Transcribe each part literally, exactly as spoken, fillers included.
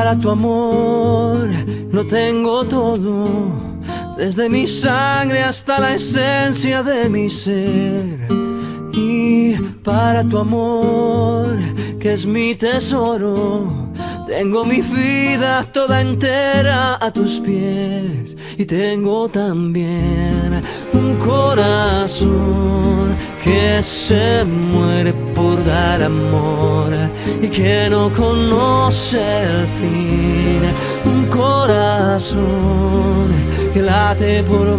Para tu amor lo tengo todo, desde mi sangre hasta la esencia de mi ser. Y para tu amor, que es mi tesoro, tengo mi vida toda entera a tus pies. Y tengo también un corazón que se muere por dar amor y que no conoce el fin. Un corazón que late por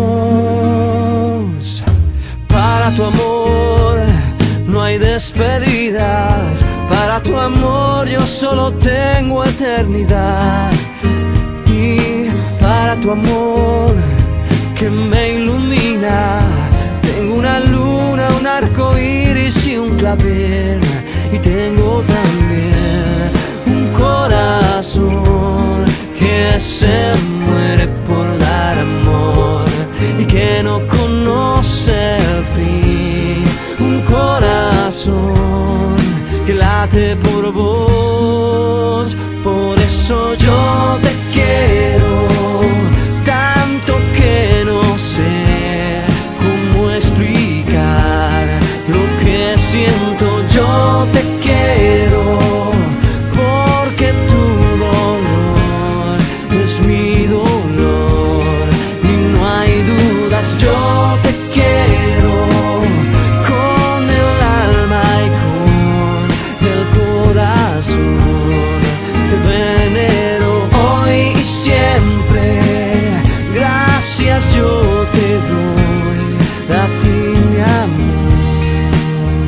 vos. Para tu amor no hay despedidas, para tu amor yo solo tengo eternidad. Y para tu amor que me ilumina, tengo una luna, un arco iris y un clavel. Y tengo también un corazón que se muere por dar amor y que no conoce el fin. Un corazón que late por vos. Por eso yo te quiero tanto que no sé cómo explicar lo que siento. Yo te quiero porque tu dolor es mi dolor y no hay dudas. Yo te quiero con el alma y con el corazón. Te venero hoy y siempre. Gracias yo te doy a ti, mi amor,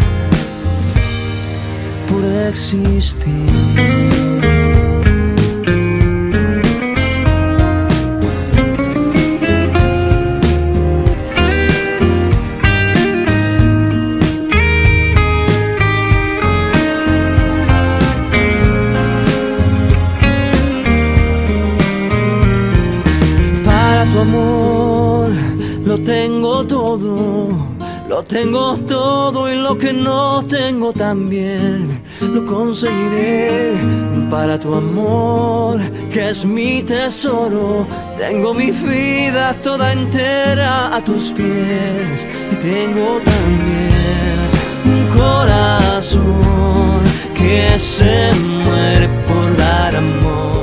por existir. Tu amor lo tengo todo, lo tengo todo y lo que no tengo también lo conseguiré. Para tu amor, que es mi tesoro, tengo mi vida toda entera a tus pies. Y tengo también un corazón que se muere por dar amor